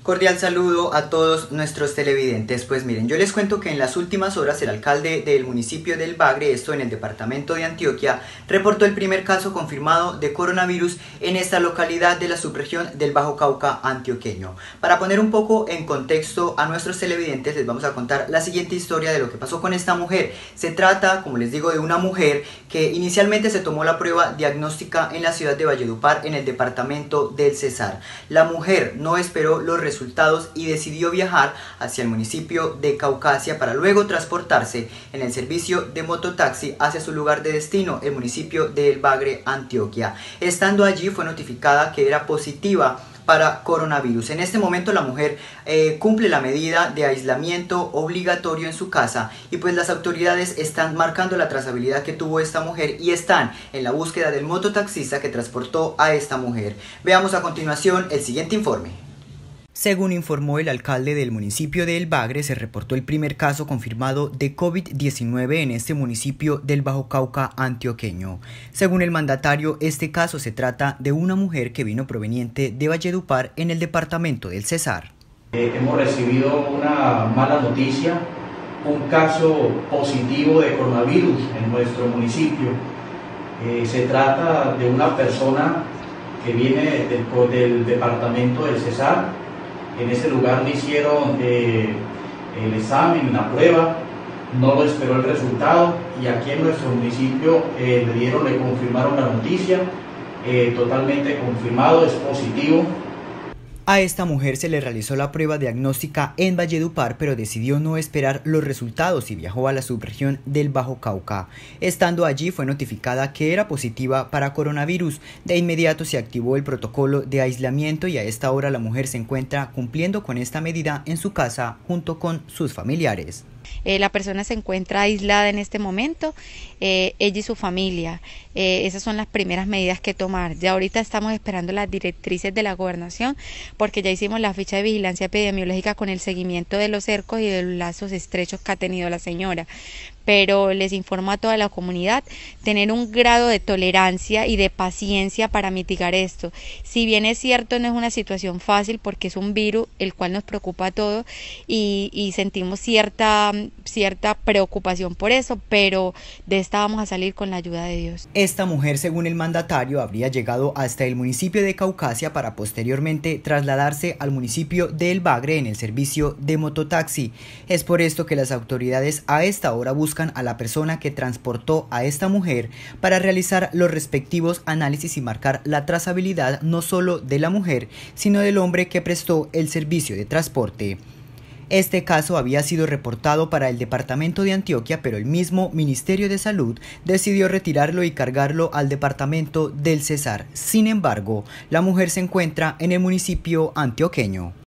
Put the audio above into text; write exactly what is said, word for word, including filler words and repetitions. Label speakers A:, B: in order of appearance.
A: Cordial saludo a todos nuestros televidentes. Pues miren, yo les cuento que en las últimas horas el alcalde del municipio del Bagre, esto en el departamento de Antioquia, reportó el primer caso confirmado de coronavirus en esta localidad de la subregión del Bajo Cauca antioqueño. Para poner un poco en contexto a nuestros televidentes, les vamos a contar la siguiente historia de lo que pasó con esta mujer. Se trata, como les digo, de una mujer que inicialmente se tomó la prueba diagnóstica en la ciudad de Valledupar, en el departamento del Cesar. La mujer no esperó los resultados resultados y decidió viajar hacia el municipio de Caucasia para luego transportarse en el servicio de mototaxi hacia su lugar de destino, el municipio de El Bagre, Antioquia. Estando allí fue notificada que era positiva para coronavirus. En este momento la mujer eh, cumple la medida de aislamiento obligatorio en su casa y pues las autoridades están marcando la trazabilidad que tuvo esta mujer y están en la búsqueda del mototaxista que transportó a esta mujer. Veamos a continuación el siguiente informe. Según informó el alcalde del municipio de El Bagre, se reportó el primer caso confirmado de COVID diecinueve en este municipio del Bajo Cauca antioqueño. Según el mandatario, este caso se trata de una mujer que vino proveniente de Valledupar en el departamento del Cesar.
B: Eh, hemos recibido una mala noticia, un caso positivo de coronavirus en nuestro municipio. Eh, se trata de una persona que viene del, del departamento del Cesar. En ese lugar le hicieron eh, el examen, la prueba, no lo esperó el resultado y aquí en nuestro municipio eh, le dieron, le confirmaron la noticia, eh, totalmente confirmado, es positivo.
A: A esta mujer se le realizó la prueba diagnóstica en Valledupar, pero decidió no esperar los resultados y viajó a la subregión del Bajo Cauca. Estando allí fue notificada que era positiva para coronavirus. De inmediato se activó el protocolo de aislamiento y a esta hora la mujer se encuentra cumpliendo con esta medida en su casa junto con sus familiares.
C: Eh, la persona se encuentra aislada en este momento, eh, ella y su familia. Eh, esas son las primeras medidas que tomar. Ya ahorita estamos esperando las directrices de la gobernación porque ya hicimos la ficha de vigilancia epidemiológica con el seguimiento de los cercos y de los lazos estrechos que ha tenido la señora. Pero les informo a toda la comunidad tener un grado de tolerancia y de paciencia para mitigar esto. Si bien es cierto, no es una situación fácil porque es un virus el cual nos preocupa a todos y, y sentimos cierta, cierta preocupación por eso, pero de esta vamos a salir con la ayuda de Dios.
A: Esta mujer, según el mandatario, habría llegado hasta el municipio de Caucasia para posteriormente trasladarse al municipio de El Bagre en el servicio de mototaxi. Es por esto que las autoridades a esta hora buscan a la persona que transportó a esta mujer para realizar los respectivos análisis y marcar la trazabilidad no solo de la mujer, sino del hombre que prestó el servicio de transporte. Este caso había sido reportado para el departamento de Antioquia, pero el mismo Ministerio de Salud decidió retirarlo y cargarlo al departamento del Cesar. Sin embargo, la mujer se encuentra en el municipio antioqueño.